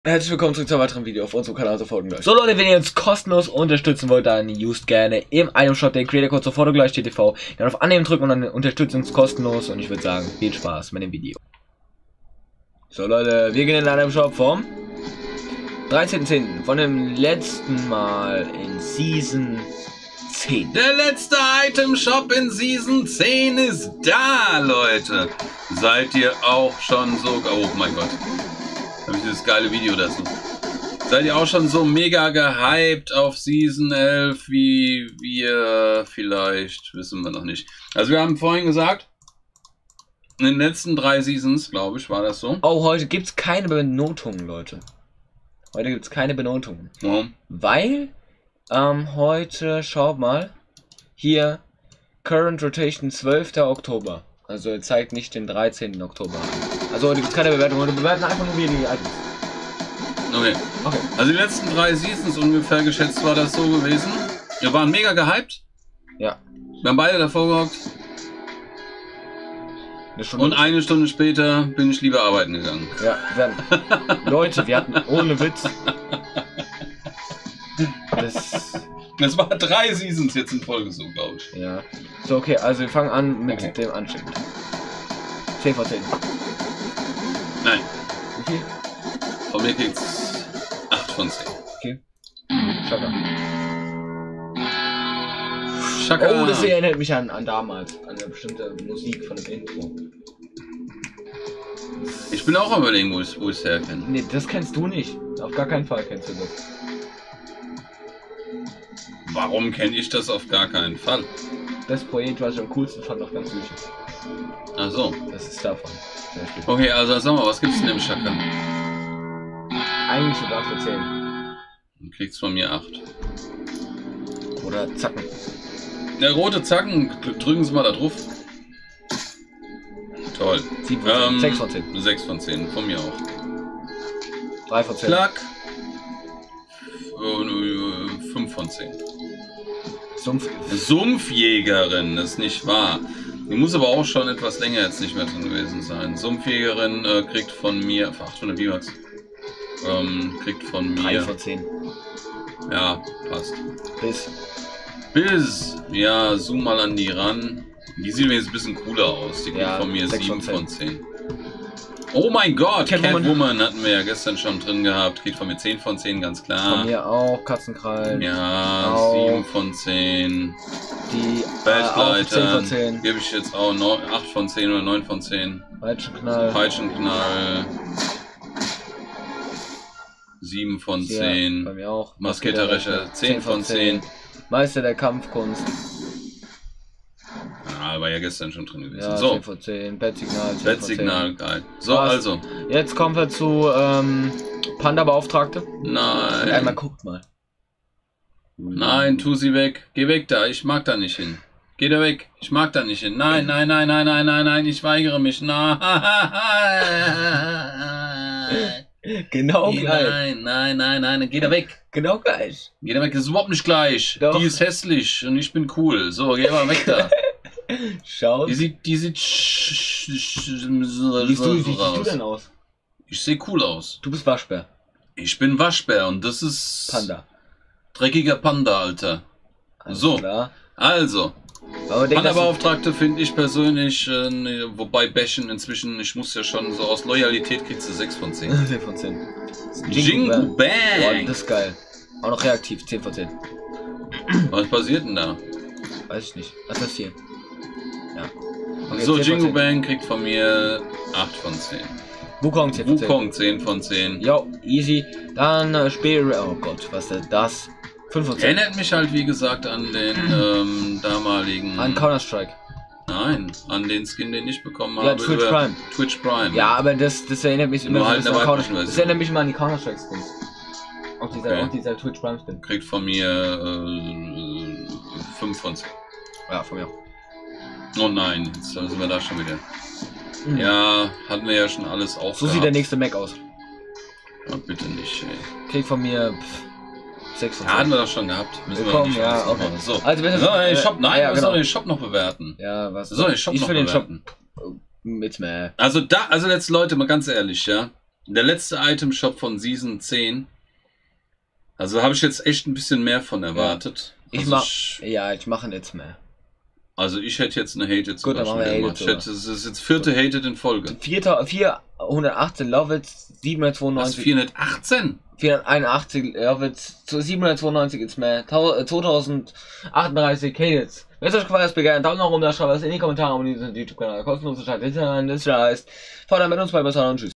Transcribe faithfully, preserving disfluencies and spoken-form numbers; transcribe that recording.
Herzlich willkommen zurück zu einem weiteren Video auf unserem Kanal, so folgen gleich. So Leute, wenn ihr uns kostenlos unterstützen wollt, dann used gerne im Item Shop den Creator Code sofort gleich T V. Dann auf Annehmen drücken und dann unterstützt uns kostenlos und ich würde sagen, viel Spaß mit dem Video. So Leute, wir gehen in den Item Shop vom dreizehnten zehnten von dem letzten Mal in Season zehn. Der letzte Item Shop in Season zehn ist da, Leute. Seid ihr auch schon so... Oh mein Gott. Habe ich dieses geile Video dazu. Seid ihr auch schon so mega gehypt auf Season elf wie wir vielleicht? Wissen wir noch nicht. Also wir haben vorhin gesagt, in den letzten drei Seasons, glaube ich, war das so. Oh, heute gibt es keine Benotungen, Leute. Heute gibt es keine Benotungen. Warum? Weil, ähm, heute, schaut mal, hier, Current Rotation zwölfter Oktober. Also er zeigt nicht den dreizehnten Oktober an. Also heute gibt es keine Bewertung, heute bewerten einfach nur wir die Items. Okay. Okay. Also die letzten drei Seasons ungefähr geschätzt war das so gewesen. Wir waren mega gehypt. Ja. Wir haben beide davor gehockt. Eine Stunde. Und eine Stunde später bin ich lieber arbeiten gegangen. Ja, wir hatten, Leute, wir hatten ohne Witz. Das... Das war drei Seasons jetzt in Folge so, glaube ich. Ja. So, okay, also wir fangen an mit Okay. dem Anstieg. zehn von zehn. Nein. Wie viel? Von mir kriegt's acht von zehn. Okay. Schaka. Schaka. Oh, das erinnert mich an, an damals. An eine bestimmte Musik von dem Intro. Ich bin auch am überlegen, wo ich es herkenne. Nee, das kennst du nicht. Auf gar keinen Fall kennst du das. Warum kenne ich das auf gar keinen Fall? Das Projekt, was ich am coolsten fand auf ganz Süchen. Ach so. Das ist davon. Okay, also sag mal, was gibt's denn im Schaka? Eigentlich sogar für zehn. Du kriegst von mir acht. Oder Zacken. Der rote Zacken, drücken Sie mal da drauf. Toll. sieben von zehn. Ähm, sechs von zehn. sechs von zehn, von mir auch. drei von zehn. Klack. fünf von zehn. Sumpf. Sumpfjägerin, das ist nicht wahr. Die muss aber auch schon etwas länger jetzt nicht mehr drin gewesen sein. Sumpfjägerin äh, kriegt von mir, für achthundert V-Bucks, ähm, kriegt von mir... drei von zehn. Ja, passt. Bis. Bis, ja, zoom mal an die ran. Die sieht jetzt ein bisschen cooler aus. Die kriegt Ja, von mir sechs sieben von von zehn. Oh mein Gott, Catwoman. Catwoman hatten wir ja gestern schon drin gehabt. Kriegt von mir zehn von zehn, ganz klar. Von mir auch. Katzenkrallen. Ja, Auch. sieben von zehn. Die äh, auch zehn Badleiter von zehn. gebe ich jetzt auch acht von zehn oder neun von zehn. Peitschenknall. Peitschenknall. sieben von Ja, zehn. bei mir auch. Moskitorecher zehn von zehn. Meister der Kampfkunst. Ja, war ja gestern schon drin gewesen. Ja, So, zehn von zehn. Bettsignal. zehn Bettsignal, geil. So, Was? also. Jetzt kommen wir zu ähm, Panda-Beauftragte. Nein. Einmal guckt mal. Nein, tu sie weg. Geh weg da. Ich mag da nicht hin. Geh da weg. Ich mag da nicht hin. Nein, nein, nein, nein, nein, nein, nein. Ich weigere mich. Nein. Genau gleich. Nein, nein, nein, nein. Geh da weg. Genau gleich. Geh da weg. Das ist überhaupt nicht gleich. Doch. Die ist hässlich und ich bin cool. So, geh mal weg da. Schau. Die sieht, die sieht sch sch sch Wie siehst du, wie siehst du denn aus? Ich sehe cool aus. Du bist Waschbär. Ich bin Waschbär und das ist... Panda. Dreckiger Panda, Alter. Alles So. Klar. Also. Aber denk, dass du- Panda-Beauftragte finde ich persönlich, äh, ne, wobei Bächen inzwischen, ich muss ja schon so aus Loyalität kriegst du sechs von zehn. zehn von zehn. Jingle Boah, Bang! das ist geil. Auch noch reaktiv. zehn von zehn. Was passiert denn da? Weiß ich nicht. Was ist das hier? Ja. Okay, So, zehn von Jingle zehn. Bang kriegt von mir acht von zehn. Wukong zehn von zehn. Wukong zehn von zehn. Jo, easy. Dann äh, Spiel. Oh Gott, was ist denn das? fünf von zehn. Erinnert mich halt wie gesagt an den ähm, damaligen... An Counter-Strike. Nein, an den Skin, den ich bekommen Ja, habe. Twitch über Prime. Twitch Prime. Ja, aber das, das erinnert mich Nur immer halt das, in der Counter- weiblichen Version. das erinnert mich immer an die Counter-Strike Skins. Auch dieser, Okay. auch dieser Twitch Prime Skin. Kriegt von mir äh, fünf von zehn. Ja, von mir auch. Oh nein, jetzt sind wir da schon wieder. Mhm. Ja, hatten wir ja schon alles auch. So sieht der nächste Mac aus. Ja, bitte nicht, ey. Krieg von mir pff, sechs von Ja, hatten zehn. wir doch schon gehabt. Müssen wir Willkommen, nicht ja, alles okay. machen. So, Also, wenn das- so den Shop, nein, ja, wir müssen genau. doch den Shop noch bewerten. Ja, was? So, den Shop ich noch für den Shop. bewerten. Mit mehr. Also da, also jetzt Leute, mal ganz ehrlich, ja. Der letzte Item-Shop von Season zehn. Also habe ich jetzt echt ein bisschen mehr von erwartet. Ja. Ich also mach, ich, ja, ich mache jetzt mehr. Also ich hätte jetzt eine Hated Gut, dann machen wir Hated ich hätte, das ist jetzt vierte Hated in Folge. vierhundertachtzehn Lovits, siebenhundertzweiundneunzig. Was, vierhundertachtzehn? vierhunderteinundachtzig Lovits, siebenhundertzweiundneunzig ist mehr, zweitausendachtunddreißig Hateds. Wenn es euch gefallen hat, gerne einen Daumen nach oben, schreibt es in die Kommentare und diesen YouTube-Kanal kostenlos zu schalten. Das heißt, fahrt dann mit uns bei, bis dann und tschüss.